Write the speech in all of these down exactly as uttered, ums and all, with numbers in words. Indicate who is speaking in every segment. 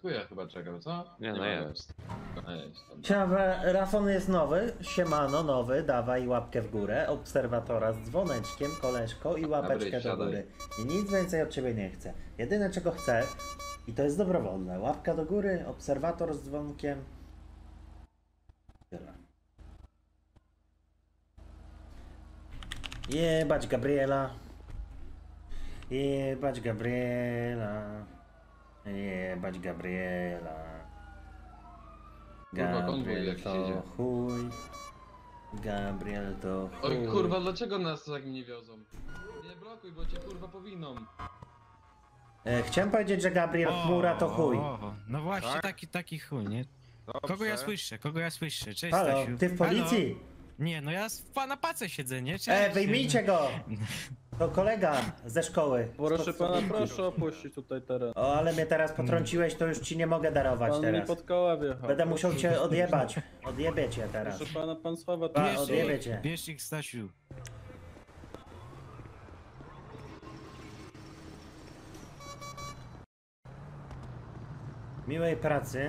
Speaker 1: chuja chyba czekał, co?
Speaker 2: Nie, no
Speaker 1: ma
Speaker 2: jest.
Speaker 1: No jest.
Speaker 3: Siema, Rafon jest nowy, siemano nowy, dawaj łapkę w górę, obserwatora z dzwoneczkiem, koleżko i łapeczkę
Speaker 1: Dobry,
Speaker 3: do
Speaker 1: siadaj.
Speaker 3: góry. I nic więcej od ciebie nie chcę. Jedyne czego chcę, i to jest dobrowolne, łapka do góry, obserwator z dzwonkiem. Tyle. Jebać Gabriela. Jebać Gabriela. Jebać Gabriela.
Speaker 1: Kurwa, konwój
Speaker 3: Gabriel
Speaker 1: jakiś
Speaker 3: to
Speaker 1: idzie.
Speaker 3: chuj. Gabriel to chuj.
Speaker 1: Oj kurwa, dlaczego nas tak nie wiozą? Nie blokuj, bo cię kurwa powiną.
Speaker 3: E, chciałem powiedzieć, że Gabriel Chmura to chuj.
Speaker 4: O, no właśnie,
Speaker 2: Tak?
Speaker 4: taki, taki chuj, nie?
Speaker 2: Dobrze.
Speaker 4: Kogo ja słyszę? Kogo ja słyszę? Cześć,
Speaker 3: Halo,
Speaker 4: Stasiu.
Speaker 3: ty w policji?
Speaker 4: Halo? Nie, no ja w pana pace siedzę, nie? Cześć.
Speaker 3: E, wyjmijcie go! To kolega ze szkoły.
Speaker 5: Proszę
Speaker 3: Z
Speaker 5: pana,
Speaker 3: podstawówki.
Speaker 5: proszę opuścić tutaj teren.
Speaker 3: O, ale mnie teraz potrąciłeś, to już ci nie mogę darować
Speaker 5: Pan mi
Speaker 3: teraz.
Speaker 5: pod koła wjechał.
Speaker 3: Będę musiał cię odjebać. Odjebię cię teraz.
Speaker 5: Proszę pana, pan Sława...
Speaker 3: Pa,
Speaker 4: Bierz
Speaker 3: odjebie
Speaker 4: ich,
Speaker 3: cię.
Speaker 4: bierz ich, Stasiu.
Speaker 3: Miłej pracy.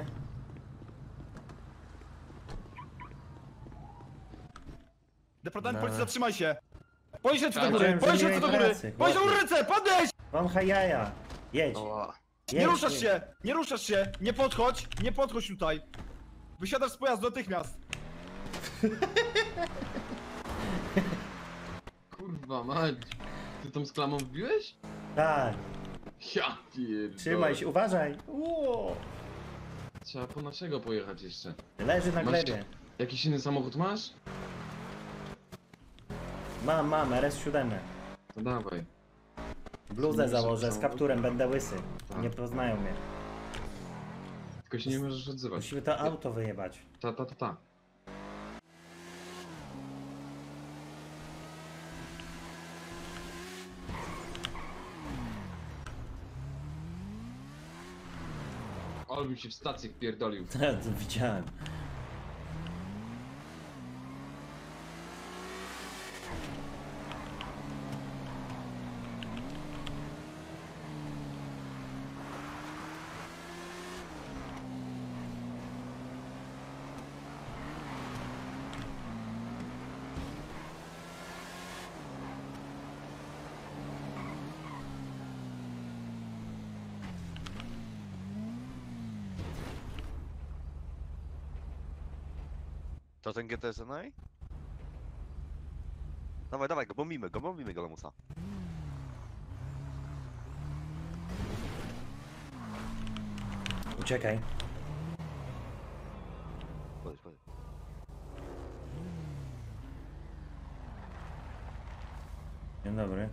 Speaker 6: Departament
Speaker 3: No.
Speaker 6: policji, zatrzymaj się! Podnieś ręce do
Speaker 1: Tak,
Speaker 6: góry!
Speaker 3: chciałem,
Speaker 6: Podnieś
Speaker 3: że
Speaker 6: ręce do
Speaker 3: miłej
Speaker 6: góry!
Speaker 3: pracy,
Speaker 6: Podnieś
Speaker 3: chłopie.
Speaker 6: ręce! Podnieś!
Speaker 3: Wąchaj jaja. Jedź.
Speaker 6: Nie
Speaker 3: Jedź,
Speaker 6: ruszasz
Speaker 3: jedź.
Speaker 6: się! Nie ruszasz się! Nie podchodź! Nie podchodź tutaj! Wysiadasz z pojazdu natychmiast!
Speaker 1: Kurwa mać. Ty tą z klamą wbiłeś?
Speaker 3: Tak.
Speaker 1: Ja pierdolę.
Speaker 3: Trzymaj się, uważaj. Uuu.
Speaker 1: Trzeba po naszego pojechać jeszcze.
Speaker 3: Leży na
Speaker 1: Masz
Speaker 3: glebie.
Speaker 1: jakiś inny samochód masz?
Speaker 3: Mam, mam, R S siedem.
Speaker 1: To dawaj.
Speaker 3: Bluzę założę z kapturem, będę łysy.
Speaker 1: Tak.
Speaker 3: Nie poznają mnie.
Speaker 1: Tylko się nie możesz odzywać.
Speaker 3: Musimy to auto wyjebać.
Speaker 1: Ta, ta, ta, ta. Ale bym się w stacji pierdolił.
Speaker 3: To widziałem.
Speaker 2: To ten G T S N A? Dawaj, dawaj go, bombimy go, bombimy go, lamusa.
Speaker 3: Uciekaj.
Speaker 2: Podejdź, podejdź.
Speaker 3: Dzień dobry.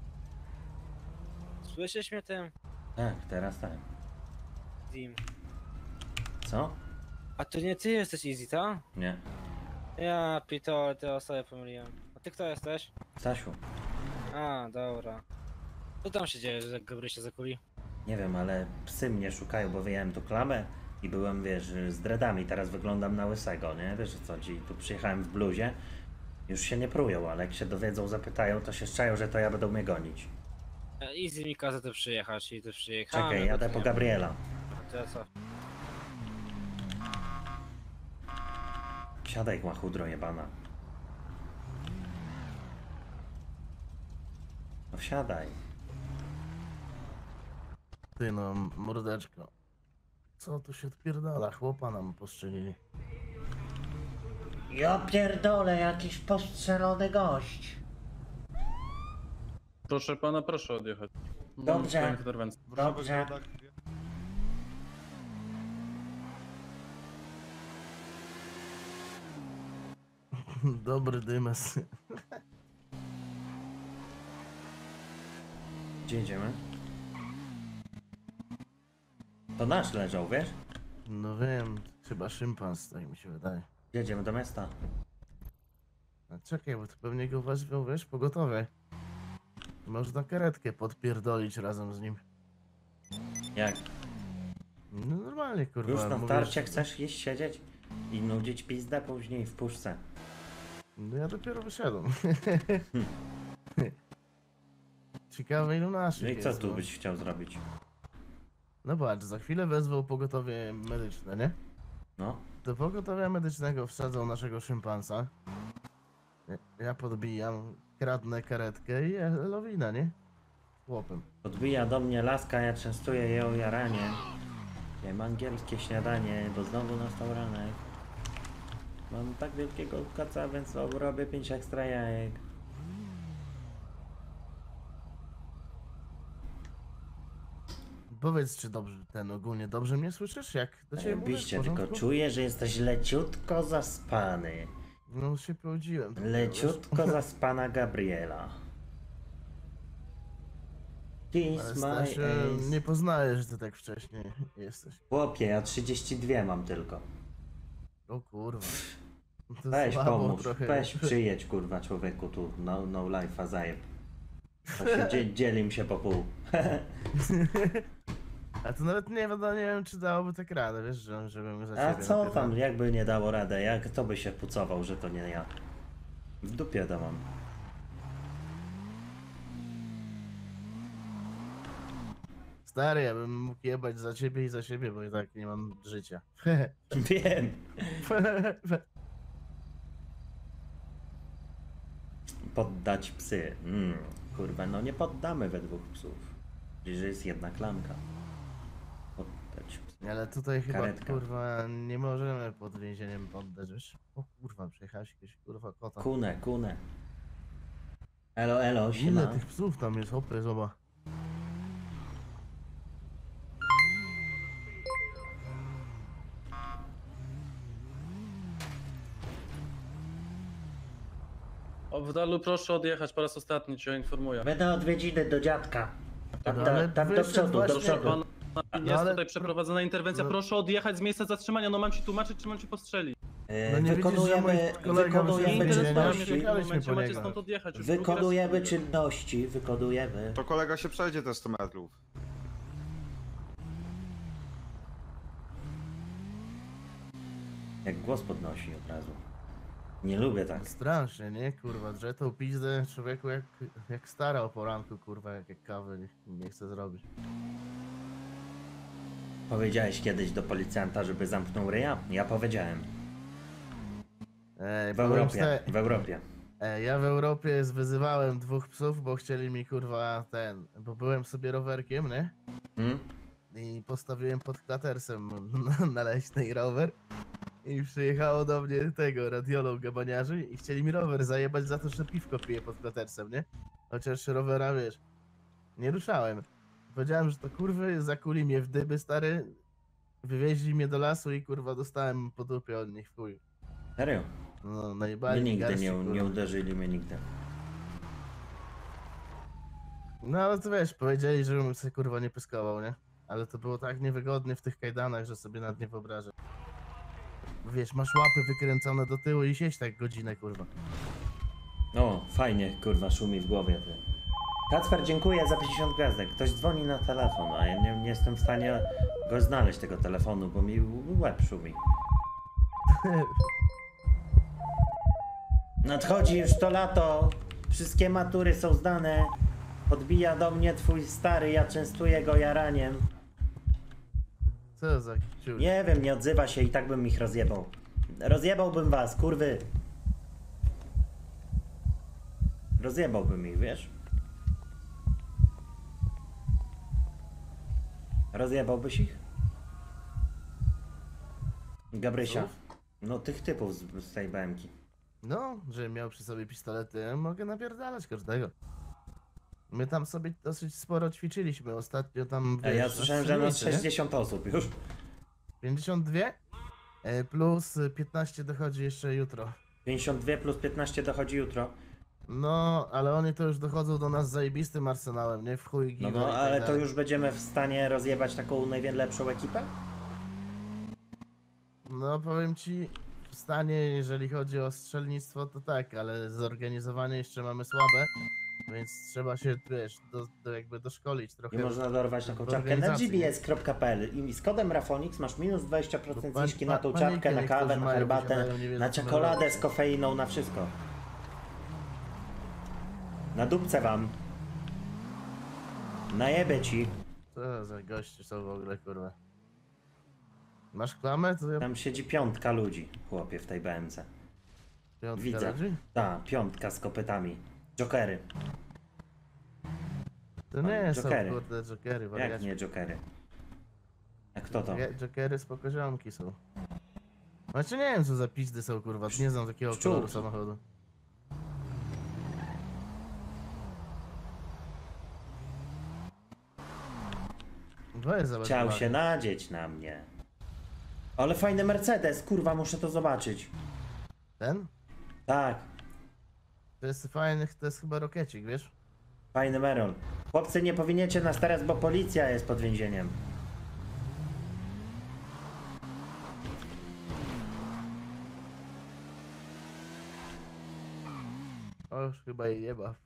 Speaker 7: Słyszysz mnie tym?
Speaker 3: Tak, teraz tak.
Speaker 7: Dim.
Speaker 3: Co?
Speaker 7: A to nie ty jesteś Easy, tak?
Speaker 3: Nie.
Speaker 7: Ja pitole, te osoby pomyliłem. A ty kto jesteś?
Speaker 3: Stasiu.
Speaker 7: A, dobra. Co tam się dzieje, że Gabry się zakuli?
Speaker 3: Nie wiem, ale psy mnie szukają, bo wyjąłem tu klamę i byłem, wiesz, z dreadami. Teraz wyglądam na łysego, nie? Wiesz o co chodzi? Tu przyjechałem w bluzie. Już się nie prują, ale jak się dowiedzą, zapytają, to się szczają, że to ja będą mnie gonić.
Speaker 7: E, Easy mi kazał tu przyjechać i tu przyjechałem.
Speaker 3: Czekaj, jadę po Gabriela.
Speaker 7: To ja co?
Speaker 3: Siadaj, łachudro jebana. No wsiadaj.
Speaker 8: Ty no, mordeczko. Co tu się odpierdala? Chłopa nam postrzelili.
Speaker 3: Ja pierdolę, jakiś postrzelony gość.
Speaker 5: Proszę pana, proszę odjechać. Mam
Speaker 3: Dobrze.
Speaker 5: swoją interwencję.
Speaker 3: Dobrze.
Speaker 8: Dobry dymes.
Speaker 3: Gdzie idziemy? To nasz leżał, wiesz?
Speaker 8: No wiem, chyba szympans, tak mi się wydaje.
Speaker 3: Jedziemy do miasta.
Speaker 8: A czekaj, bo to pewnie go wezwał, wiesz, pogotowie. Można karetkę podpierdolić razem z nim.
Speaker 3: Jak?
Speaker 8: No normalnie, kurwa.
Speaker 3: Już na
Speaker 8: mówię,
Speaker 3: starcie chcesz iść siedzieć i nudzić pizdę później w puszce.
Speaker 8: No ja dopiero wyszedłem. Ciekawe ilu naszych
Speaker 3: No i co
Speaker 8: jest,
Speaker 3: tu
Speaker 8: no.
Speaker 3: byś chciał zrobić?
Speaker 8: No patrz, za chwilę wezwał pogotowie medyczne, nie?
Speaker 3: No.
Speaker 8: Do pogotowia medycznego wsadzą naszego szympansa. Ja podbijam, kradnę karetkę i lawina, nie? Chłopem.
Speaker 3: Podbija do mnie laska, ja częstuję ją jaranie. Jem angielskie śniadanie, bo znowu nastał ranek. Mam tak wielkiego kaca, więc robię pięć ekstra jajek.
Speaker 8: Powiedz, czy dobrze, ten ogólnie dobrze mnie słyszysz? Jak do ciebie mówię? W
Speaker 3: Oczywiście, tylko
Speaker 8: porządku?
Speaker 3: czuję, że jesteś leciutko zaspany.
Speaker 8: No się połodziłem.
Speaker 3: Leciutko zaspana Gabriela. Kiss
Speaker 8: Ale
Speaker 3: my
Speaker 8: Stasiu,
Speaker 3: ass.
Speaker 8: nie poznaję, że ty tak wcześnie jesteś.
Speaker 3: Chłopie, ja trzydzieści dwa mam tylko.
Speaker 8: O kurwa. To
Speaker 3: Weź
Speaker 8: słabo
Speaker 3: pomóż,
Speaker 8: trochę.
Speaker 3: weź przyjedź kurwa człowieku tu, no, no life'a zajeb. To się dzie dzielim się po pół.
Speaker 8: A to nawet nie, wiadomo, nie wiem, czy dałoby tak radę, wiesz, że, żebym za
Speaker 3: A
Speaker 8: ciebie
Speaker 3: co
Speaker 8: napierdalał.
Speaker 3: tam, jakby nie dało radę, jak to by się pucował, że to nie ja. W dupie to mam.
Speaker 8: Stary, ja bym mógł jebać za ciebie i za siebie, bo i tak nie mam życia.
Speaker 3: Wiem. Poddać psy. Mm, kurwa, no nie poddamy we dwóch psów. Że jest jedna klamka. Poddać psy.
Speaker 8: Ale tutaj chyba,
Speaker 3: Karetka.
Speaker 8: kurwa, nie możemy pod więzieniem poddać, wiesz? O kurwa, przejechałeś jakiegoś, kurwa, kota.
Speaker 3: Kunę, kunę. Elo, elo,
Speaker 8: Ile
Speaker 3: siema.
Speaker 8: tych psów tam jest, hopy, zobacz.
Speaker 5: Obdalu, proszę odjechać, po raz ostatni cię informuję.
Speaker 3: Będę odwiedziny do dziadka. Tam,
Speaker 8: No,
Speaker 3: do,
Speaker 8: ale
Speaker 3: tam do
Speaker 8: wyszedł
Speaker 3: przodu, do
Speaker 8: właśnie-
Speaker 3: przodu.
Speaker 5: Pan,
Speaker 8: No,
Speaker 5: jest
Speaker 8: ale-
Speaker 5: tutaj przeprowadzona interwencja,
Speaker 8: no-
Speaker 5: proszę odjechać z miejsca zatrzymania, no mam ci tłumaczyć, czy mam ci postrzelić.
Speaker 3: E,
Speaker 8: No nie widzisz, że
Speaker 3: wykonujemy,
Speaker 8: mój kolega
Speaker 5: Nie
Speaker 3: wykonujemy
Speaker 8: wyszedł z więzienia?
Speaker 5: interesuje mnie w
Speaker 3: czynności.
Speaker 5: tym
Speaker 8: Jechaliśmy
Speaker 5: momencie,
Speaker 8: po
Speaker 5: macie
Speaker 8: niego.
Speaker 5: stąd odjechać. Już drugi raz
Speaker 3: Wykonujemy
Speaker 5: mówię.
Speaker 3: czynności, wykonujemy.
Speaker 9: To kolega się przejdzie te sto metrów.
Speaker 3: Jak głos podnosi od razu. Nie lubię tak.
Speaker 8: Strasznie, nie? Kurwa, drze tą pizdę człowieku jak, jak stara o poranku, kurwa, jak, jak kawy nie, nie chce zrobić.
Speaker 3: Powiedziałeś kiedyś do policjanta, żeby zamknął ryja? Ja powiedziałem.
Speaker 8: Ej,
Speaker 3: W
Speaker 8: powiem
Speaker 3: Europie,
Speaker 8: ci,
Speaker 3: w Europie.
Speaker 8: Ej, ja w Europie wyzywałem dwóch psów, bo chcieli mi kurwa ten, bo byłem sobie rowerkiem, nie?
Speaker 3: Hmm?
Speaker 8: I postawiłem pod klatersem na, na leśnej rower. I przyjechało do mnie tego, radiolog gabaniarzy i chcieli mi rower zajebać za to, że piwko piję pod klatersem, nie? Chociaż rowera, wiesz, nie ruszałem. Powiedziałem, że to kurwy, zakuli mnie w dyby, stary. Wywieźli mnie do lasu i kurwa dostałem po dupie od nich, chuj.
Speaker 3: Serio?
Speaker 8: No,
Speaker 3: Mnie
Speaker 8: najbardziej
Speaker 3: nigdy nie, nie uderzyli, mnie nigdy.
Speaker 8: No ale to wiesz, powiedzieli, żebym sobie kurwa nie pyskował, nie? Ale to było tak niewygodnie w tych kajdanach, że sobie nawet nie wyobrażę. Wiesz, masz łapy wykręcone do tyłu i siedź tak godzinę, kurwa.
Speaker 3: O, fajnie, kurwa, szumi w głowie. Ty. Kacper, dziękuję za pięćdziesiąt gwiazdek. Ktoś dzwoni na telefon, a ja nie, nie jestem w stanie go znaleźć, tego telefonu, bo mi łeb szumi. Nadchodzi już to lato, wszystkie matury są zdane. Podbija do mnie twój stary, ja częstuję go jaraniem.
Speaker 8: Co za ciul.
Speaker 3: Nie wiem, nie odzywa się i tak bym ich rozjebał. Rozjebałbym was, kurwy. Rozjebałbym ich, wiesz? Rozjebałbyś ich? Gabrysia. No tych typów z, z tej B M ki.
Speaker 8: No, że miał przy sobie pistolety, mogę napierdalać każdego. My tam sobie dosyć sporo ćwiczyliśmy ostatnio tam.
Speaker 3: Ej, ja
Speaker 8: wiesz,
Speaker 3: słyszałem, że nas
Speaker 8: strzelnicy, nie?
Speaker 3: sześćdziesiąt osób już.
Speaker 8: pięćdziesiąt dwa? E, plus piętnaście dochodzi jeszcze jutro.
Speaker 3: pięćdziesiąt dwa plus piętnaście dochodzi jutro.
Speaker 8: No, ale oni to już dochodzą do nas z zajebistym arsenałem, nie? W chuj
Speaker 3: No,
Speaker 8: giga i
Speaker 3: no
Speaker 8: tak
Speaker 3: ale to
Speaker 8: dalej.
Speaker 3: już będziemy w stanie rozjebać taką najlepszą ekipę?
Speaker 8: No powiem ci, w stanie, jeżeli chodzi o strzelnictwo, to tak, ale zorganizowanie jeszcze mamy słabe, więc trzeba się, wiesz, do, do jakby doszkolić trochę.
Speaker 3: I można dorwać taką
Speaker 8: w
Speaker 3: czapkę na
Speaker 8: organizacji,
Speaker 3: g b s kropka p l i z kodem Rafonix masz minus dwadzieścia procent
Speaker 8: Bo pan-
Speaker 3: zniżki na tą
Speaker 8: pa-
Speaker 3: czapkę,
Speaker 8: panikę
Speaker 3: na
Speaker 8: niektórzy
Speaker 3: kawę, na
Speaker 8: mają,
Speaker 3: herbatę,
Speaker 8: wysiadają, nie wiedzą,
Speaker 3: na
Speaker 8: co
Speaker 3: czekoladę
Speaker 8: robić.
Speaker 3: z kofeiną, na wszystko. Na dupce wam. Najebę ci.
Speaker 8: Co za goście są w ogóle, kurwa. Masz klamę? To ja
Speaker 3: Tam siedzi piątka ludzi, chłopie, w tej B M C.
Speaker 8: piątka
Speaker 3: Widzę.
Speaker 8: ludzi?
Speaker 3: Ta, piątka z kopytami. Jokery.
Speaker 8: To nie są,
Speaker 3: Jokery.
Speaker 8: kurde, jokery,
Speaker 3: Jak
Speaker 8: wariaci.
Speaker 3: nie jokery? A kto to?
Speaker 8: Je- Jokery spoko ziomki są. Znaczy nie wiem co za pizdy są, kurwa, nie znam takiego
Speaker 3: Szczur.
Speaker 8: koloru samochodu. Weź zobacz.
Speaker 3: Chciał
Speaker 8: zobacz.
Speaker 3: się nadzieć na mnie. Ale fajny Mercedes, kurwa, muszę to zobaczyć.
Speaker 8: Ten?
Speaker 3: Tak,
Speaker 8: To jest fajny, to jest chyba rokiecik, wiesz?
Speaker 3: fajny Merol. Chłopcy, nie powiniecie nas teraz, bo policja jest pod więzieniem.
Speaker 8: O, już chyba jej nie ma.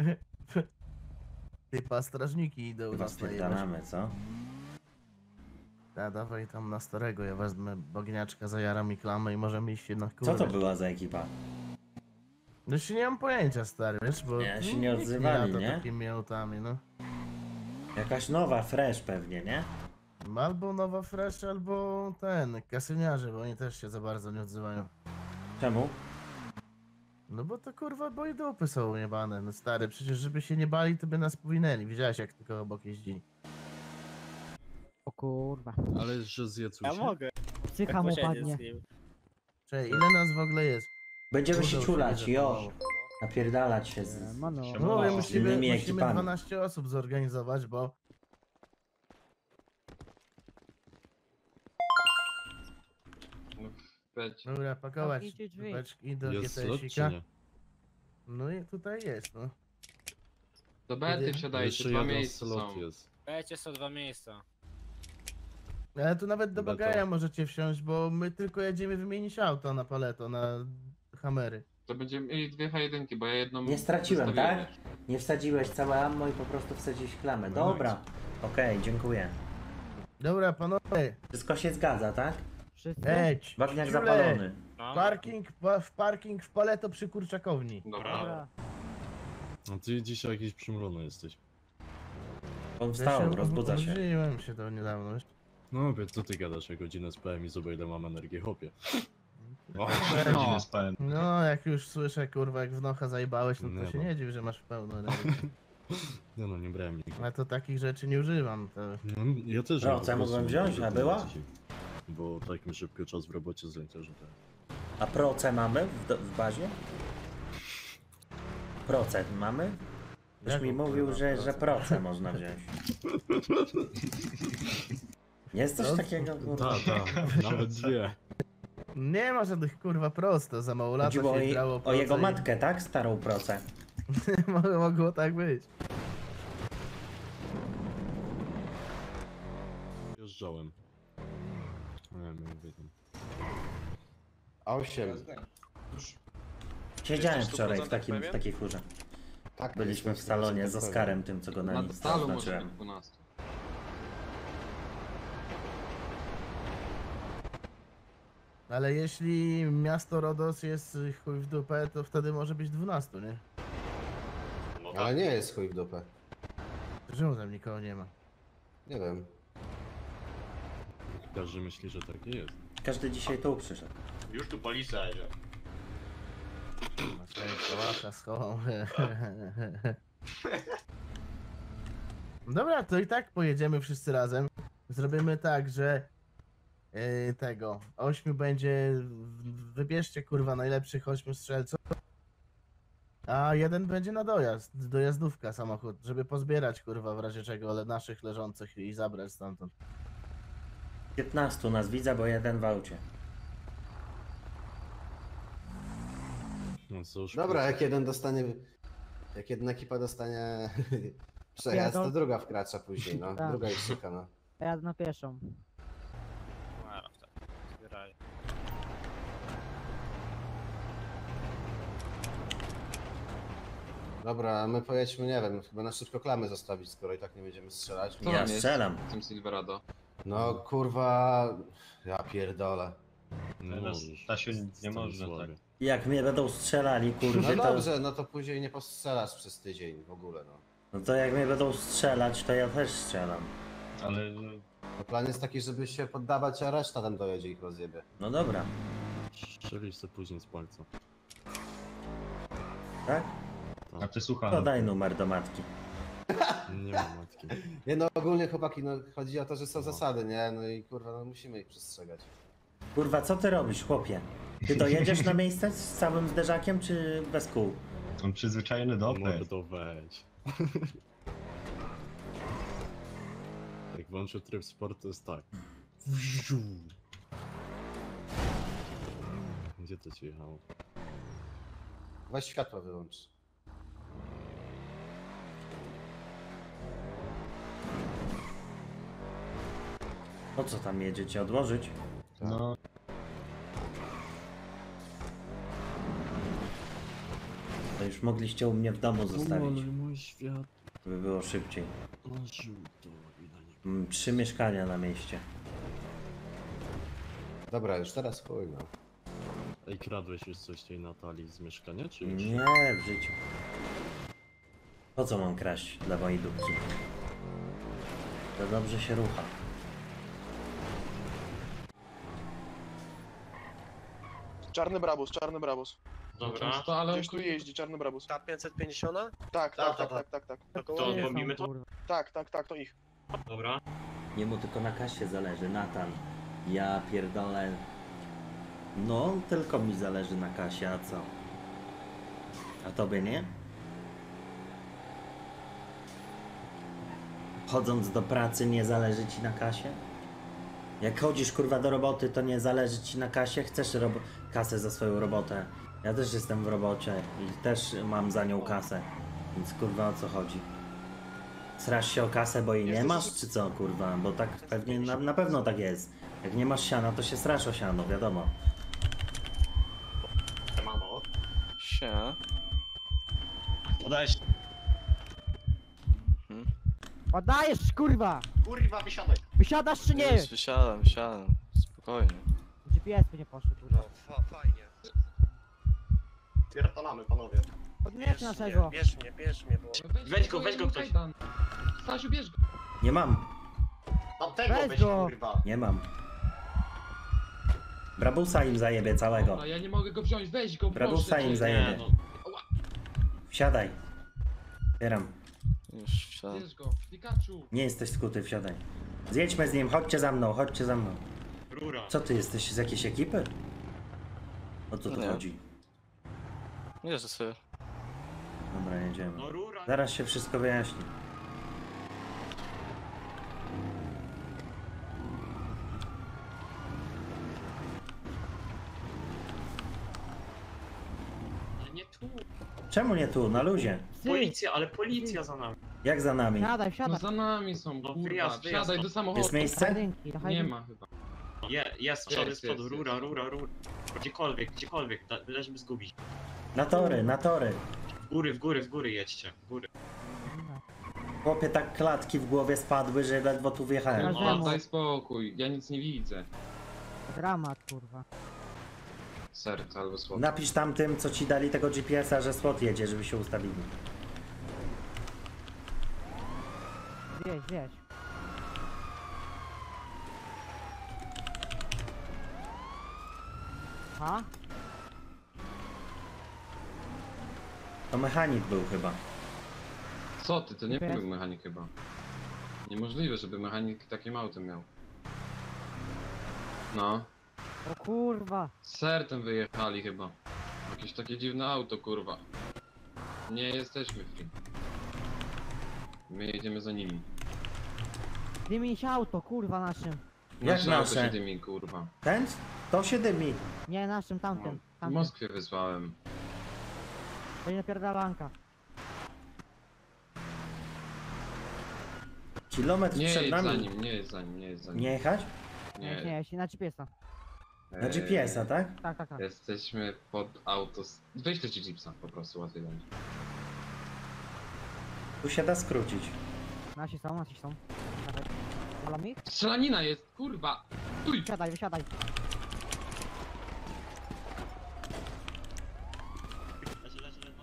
Speaker 8: Typa strażniki idą
Speaker 3: Chyba
Speaker 8: nas najebać.
Speaker 3: spierdalamy, co?
Speaker 8: Da, dawaj tam na starego, ja wezmę bagniaczka, zajaram i klamę i możemy iść jednak
Speaker 3: Co
Speaker 8: kurwa.
Speaker 3: to była za ekipa?
Speaker 8: No się nie mam pojęcia, stary, wiesz, bo...
Speaker 3: Nie, się
Speaker 8: tu
Speaker 3: nie
Speaker 8: nikt
Speaker 3: odzywali,
Speaker 8: lata
Speaker 3: nie?
Speaker 8: takimi autami, no.
Speaker 3: Jakaś nowa, fresh pewnie, nie?
Speaker 8: Albo Nowa Fresh, albo ten, kasyniarze, bo oni też się za bardzo nie odzywają.
Speaker 3: Czemu?
Speaker 8: No bo to kurwa, bo i dupy są jebane, no stary, przecież żeby się nie bali, to by nas powinęli, widziałeś jak tylko obok jeździli.
Speaker 10: O kurwa.
Speaker 5: Ale że zjedz
Speaker 7: Ja mogę.
Speaker 10: Psycha mu padnie.
Speaker 8: Cześć, ile nas w ogóle jest?
Speaker 3: Będziemy
Speaker 8: Kurde,
Speaker 3: się
Speaker 8: już
Speaker 3: ciulać,
Speaker 8: widzę
Speaker 3: jo.
Speaker 8: pomału.
Speaker 3: Napierdalać się z...
Speaker 10: E, Mano.
Speaker 8: No, my
Speaker 3: z
Speaker 8: musimy,
Speaker 3: innymi
Speaker 8: musimy
Speaker 3: ekipami.
Speaker 8: dwanaście osób zorganizować, bo...
Speaker 1: Peć.
Speaker 8: Dobra, pakować
Speaker 10: Zamknijcie drzwi.
Speaker 8: beczki do
Speaker 5: Jest slot czy
Speaker 8: GTS-ika.
Speaker 5: nie?
Speaker 8: No i tutaj jest, no.
Speaker 1: Do bety
Speaker 8: Kiedy?
Speaker 1: wsiadajcie,
Speaker 5: Jeszcze
Speaker 1: dwa
Speaker 5: jeden
Speaker 1: miejsca
Speaker 5: slot
Speaker 1: są.
Speaker 5: jest.
Speaker 7: Dajcie są dwa miejsca.
Speaker 8: Ale tu nawet do
Speaker 5: Beto.
Speaker 8: bagaja możecie wsiąść, bo my tylko jedziemy wymienić auto na paleto, na Hammery.
Speaker 1: To będziemy mieli dwie H jeden, bo ja jedną...
Speaker 3: Nie straciłem,
Speaker 1: zostawiłem
Speaker 3: tak?
Speaker 1: jeszcze.
Speaker 3: Nie wsadziłeś całe ammo i po prostu wsadziłeś klamę.
Speaker 5: No
Speaker 3: Dobra. Okej, dziękuję.
Speaker 8: Dobra, panowie,
Speaker 3: Wszystko się zgadza, tak?
Speaker 10: Wszyscy?
Speaker 8: eć,
Speaker 3: Wagniak
Speaker 8: ciule,
Speaker 3: zapalony.
Speaker 7: No.
Speaker 8: Parking, pa, w parking w paleto przy kurczakowni.
Speaker 1: Dobra.
Speaker 10: Dobra.
Speaker 5: A ty dzisiaj jakiś przymulony jesteś.
Speaker 3: On
Speaker 8: Ja
Speaker 3: wstał,
Speaker 8: się
Speaker 3: rozbudza się.
Speaker 8: obudziłem się to niedawno, wiesz?
Speaker 5: No wie, co ty gadasz, jak godzinę spałem i zobacz ile mam energię, chłopie. O,
Speaker 8: No. No, jak już słyszę, kurwa, jak w nocha zajebałeś, no to
Speaker 5: Nie
Speaker 8: się
Speaker 5: no.
Speaker 8: nie dziw, że masz pełno energii.
Speaker 5: Nie no, nie brałem nikogo.
Speaker 8: Ale to takich rzeczy nie używam, to...
Speaker 5: No, ja też
Speaker 3: Pro,
Speaker 5: mam po
Speaker 3: co ja
Speaker 5: prostu
Speaker 3: mogłem wziąć?
Speaker 5: dużo
Speaker 3: A była?
Speaker 5: dzisiaj. Bo tak mi szybko czas w robocie zleciał, że tak.
Speaker 3: A proce mamy w, do- w bazie? Procent mamy? Już
Speaker 8: Jak
Speaker 3: mi
Speaker 8: kurwa,
Speaker 3: mówił, że, że
Speaker 8: procent?
Speaker 3: proce można wziąć. Jest coś
Speaker 8: Proce?
Speaker 3: takiego? kurwa?
Speaker 5: Tak, tak, nawet dwie.
Speaker 8: Nie ma żadnych, kurwa, prosto, za mało lata
Speaker 3: Chodziło o,
Speaker 8: się
Speaker 3: je-
Speaker 8: grało
Speaker 3: o
Speaker 8: proce
Speaker 3: jego
Speaker 8: i-
Speaker 3: matkę, tak? Starą procę.
Speaker 8: Mogło- Mogło tak być.
Speaker 5: Jeżdżałem. Nie wiem, jak tam.
Speaker 9: osiem.
Speaker 3: Siedziałem
Speaker 1: Jesteś
Speaker 3: wczoraj w,
Speaker 1: sto procent
Speaker 3: takim, w
Speaker 1: pewien?
Speaker 3: takiej furze.
Speaker 9: Tak,
Speaker 3: Byliśmy w
Speaker 9: jestem
Speaker 3: salonie z
Speaker 9: pewien.
Speaker 3: Oskarem, tym co go na
Speaker 1: Na
Speaker 3: nic
Speaker 1: detalu może
Speaker 3: zaznaczyłem.
Speaker 1: być dwanaście.
Speaker 8: Ale jeśli miasto Rodos jest y, chuj w dupę, to wtedy może być dwanaście, nie?
Speaker 9: Ale nie jest chuj w dupę.
Speaker 8: Czemu tam nikogo nie ma?
Speaker 9: Nie wiem.
Speaker 5: Każdy myśli, że takie jest.
Speaker 3: Każdy dzisiaj tu przyszedł.
Speaker 11: Już tu policja jedzie.
Speaker 8: Na swoje kołacha schowam. Dobra, to i tak pojedziemy wszyscy razem. Zrobimy tak, że yy, tego, ośmiu będzie, w- wybierzcie kurwa najlepszych ośmiu strzelców, a jeden będzie na dojazd, dojazdówka samochód, żeby pozbierać kurwa w razie czego, ale naszych leżących i zabrać stamtąd.
Speaker 3: piętnastu nas widzę, bo jeden w aucie.
Speaker 5: No cóż.
Speaker 9: Dobra, jak jeden dostanie... Jak jedna ekipa dostanie przejazd, to
Speaker 10: Jadą?
Speaker 9: druga wkracza później, no.
Speaker 10: Tak.
Speaker 9: Druga ich szuka, no.
Speaker 10: Jadę na pieszą.
Speaker 7: Dobra, w tak. Zbierali.
Speaker 9: Dobra, a my pojedźmy, nie wiem, chyba na szybko klamy zostawić, skoro i tak nie będziemy strzelać.
Speaker 1: Co
Speaker 3: Ja
Speaker 1: tam jest
Speaker 3: strzelam.
Speaker 1: w tym Silverado?
Speaker 9: No kurwa... Ja pierdolę.
Speaker 5: Nie możesz.
Speaker 11: Stasiu, nie
Speaker 5: Jestem
Speaker 11: można
Speaker 5: słaby.
Speaker 11: tak.
Speaker 3: Jak mnie będą strzelali,
Speaker 9: No
Speaker 3: kurwy, to...
Speaker 9: dobrze, no to później nie postrzelasz przez tydzień w ogóle, no.
Speaker 3: No to jak mnie będą strzelać, to ja też strzelam.
Speaker 5: Ale...
Speaker 9: No plan jest taki, żeby się poddawać, a reszta tam dojedzie i ich rozjebie.
Speaker 3: No dobra,
Speaker 5: Strzelisz sobie później z palca.
Speaker 3: tak?
Speaker 5: A ty słuchaj.
Speaker 3: To daj numer do matki.
Speaker 5: Nie ma matki.
Speaker 9: Nie no, ogólnie chłopaki, no chodzi o to, że są zasady, nie? No i kurwa, no musimy ich przestrzegać.
Speaker 3: Kurwa, co ty robisz, chłopie? Ty dojedziesz na miejsce z całym zderzakiem, czy bez kół?
Speaker 5: On przyzwyczajony do Mordo, weź. Jak włączę tryb sport, to jest tak. Gdzie to ci jechało?
Speaker 9: Weź światło wyłącz.
Speaker 3: Po co tam jedziecie? Odłożyć?
Speaker 5: No.
Speaker 3: To już mogliście u mnie w domu zostawić,
Speaker 5: mój świat.
Speaker 3: by było szybciej.
Speaker 5: Na żółto i na niego.
Speaker 3: Mm, Trzy mieszkania na mieście.
Speaker 9: Dobra, już teraz chuj, no.
Speaker 5: Ej, kradłeś już coś tej Natalii z mieszkania, czy już?
Speaker 3: Nie, w życiu. Po co mam kraść dla mojej dupki? To dobrze się rucha.
Speaker 11: Czarny Brabus, czarny Brabus.
Speaker 1: Dobra. To, ale
Speaker 11: Gdzieś tu jeździ, czarny Brabus.
Speaker 7: Ta pięćset pięćdziesiąt?
Speaker 11: Tak, tak, tak, tak, tak, tak.
Speaker 10: To odbomimy to?
Speaker 11: Tak, tak, tak, to ich.
Speaker 7: Dobra.
Speaker 3: Nie mu tylko na kasie zależy, Natan. Ja pierdolę. No, tylko mi zależy na kasie, a co? A tobie nie? Chodząc do pracy nie zależy ci na kasie? Jak chodzisz kurwa do roboty, to nie zależy ci na kasie? Chcesz robo- kasę za swoją robotę. Ja też jestem w robocie i też mam za nią kasę. Więc kurwa o co chodzi? Srasz się o kasę, bo jej nie masz, czy co kurwa? Bo tak pewnie, na, na pewno tak jest. Jak nie masz siana, to się strasz o siano, wiadomo.
Speaker 7: Mamo.
Speaker 11: Sie.
Speaker 7: Podajesz.
Speaker 10: Oddajesz, kurwa!
Speaker 7: Kurwa, wysiadaj.
Speaker 10: Wysiadasz czy nie?
Speaker 11: wysiadam, wysiadam. Spokojnie.
Speaker 10: G P S by nie poszedł, kurwa.
Speaker 7: fajnie. Pierdolamy, panowie.
Speaker 10: Podnieś naszego.
Speaker 7: Bierz mnie, bierz mnie, bo... Weź go, weź go ktoś.
Speaker 1: Stasiu, bierz go.
Speaker 3: Nie mam,
Speaker 7: Tamtego
Speaker 10: Weź
Speaker 7: weź,
Speaker 10: go.
Speaker 7: kurwa.
Speaker 3: nie mam. Brabusa im zajebie całego.
Speaker 1: No ja nie mogę go wziąć, weź go,
Speaker 3: Brabusa
Speaker 1: proszę
Speaker 3: im
Speaker 1: cię.
Speaker 3: zajebie.
Speaker 1: no.
Speaker 3: Wsiadaj. Bieram.
Speaker 11: Już wsiadam.
Speaker 1: Bierz go, Pikachu.
Speaker 3: Nie jesteś skuty, wsiadaj. Zjedźmy z nim, chodźcie za mną, chodźcie za mną.
Speaker 7: Rura.
Speaker 3: Co ty jesteś z jakiejś ekipy? O co tu
Speaker 11: Nie.
Speaker 3: chodzi?
Speaker 11: Jeżdżę sobie.
Speaker 3: Dobra, jedziemy.
Speaker 7: No rura.
Speaker 3: Zaraz się wszystko wyjaśni.
Speaker 7: Ale nie tu.
Speaker 3: Czemu nie tu, na luzie?
Speaker 10: Psy!
Speaker 7: Policja, ale policja za nami.
Speaker 3: Jak za nami?
Speaker 10: Siadaj,
Speaker 1: No
Speaker 10: siadaj.
Speaker 1: za nami są,
Speaker 7: No,
Speaker 1: kurwa.
Speaker 7: wyjazd, wyjazd,
Speaker 1: Wsiadaj
Speaker 7: no.
Speaker 1: do samochodu.
Speaker 3: Jest
Speaker 10: Do
Speaker 3: miejsce?
Speaker 10: jedynki, do
Speaker 1: Nie
Speaker 10: jedynki.
Speaker 1: ma chyba.
Speaker 7: Je, jest,
Speaker 1: Jest,
Speaker 7: przody z przodu,
Speaker 1: jest,
Speaker 7: rura,
Speaker 1: jest.
Speaker 7: rura, rura. Gdziekolwiek, gdziekolwiek, da- leśmy zgubić.
Speaker 3: Na tory, na tory.
Speaker 7: W góry, w góry, w góry jedźcie, w góry.
Speaker 3: Chłopie, tak klatki w głowie spadły, że ledwo tu wjechałem.
Speaker 10: Każdemu.
Speaker 1: No, daj spokój, ja nic nie widzę.
Speaker 10: Dramat, kurwa.
Speaker 1: Serce albo słowo.
Speaker 3: Napisz tamtym, co ci dali tego G P S-a, że slot jedzie, żeby się ustawili.
Speaker 10: Wieź, wieź. Ha?
Speaker 3: To mechanik był chyba.
Speaker 1: Co ty, to nie
Speaker 10: Dziękuję.
Speaker 1: był mechanik chyba. Niemożliwe, żeby mechanik takim autem miał. No.
Speaker 10: O kurwa.
Speaker 1: Z sertem wyjechali chyba. Jakieś takie dziwne auto, kurwa. Nie jesteśmy free. My jedziemy za nimi.
Speaker 10: Dymi się auto, kurwa, naszym.
Speaker 3: Jak
Speaker 1: Nasze auto
Speaker 3: nasze?
Speaker 1: się dymi, kurwa.
Speaker 3: Ten? To się dymi.
Speaker 10: Nie, naszym, tamtym.
Speaker 1: W
Speaker 10: Tamtym.
Speaker 1: Moskwie wysłałem.
Speaker 10: Będzie napierdalanka.
Speaker 3: Kilometr
Speaker 1: Nie
Speaker 3: przed
Speaker 1: jedź za
Speaker 3: nami.
Speaker 1: nim, nie jedź za nim, nie jedź za nim.
Speaker 3: Nie jechać?
Speaker 10: Nie,
Speaker 1: Nie.
Speaker 10: nie, jeśli na G P S-a.
Speaker 3: Na G P S-a, tak?
Speaker 10: Tak, tak, tak.
Speaker 1: Jesteśmy pod auto... Wyślę ci jeepsa, po prostu łatwiej będzie.
Speaker 3: Tu się da skrócić.
Speaker 10: Nasi są, nasi są. Dawaj. Zalam ich?
Speaker 1: Strzelanina jest, kurwa! Stój!
Speaker 10: Wysiadaj, wysiadaj.
Speaker 7: Leży, leży, leży.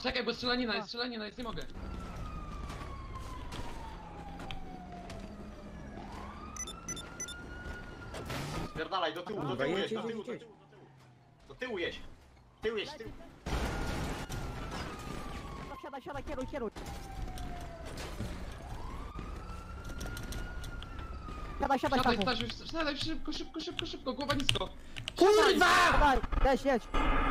Speaker 1: Czekaj, bo strzelanina jest, strzelanina jest, nie mogę.
Speaker 6: Spierdalaj, do tyłu, do
Speaker 10: Dobra,
Speaker 6: tyłu
Speaker 10: jedź,
Speaker 6: jedź, do
Speaker 10: jedź,
Speaker 6: tyłu, do
Speaker 10: jedź.
Speaker 6: tyłu, do tyłu jedź. Tył jedź, tył.
Speaker 10: Siadaj, siadaj, kieruj, kieruj. Siadaj, siadaj,
Speaker 1: Siadaj,
Speaker 10: Stachu.
Speaker 1: Stasiu, siadaj szybko, szybko, szybko, szybko, głowa nisko.
Speaker 10: Kurwa! Dawaj, jedź, jedź.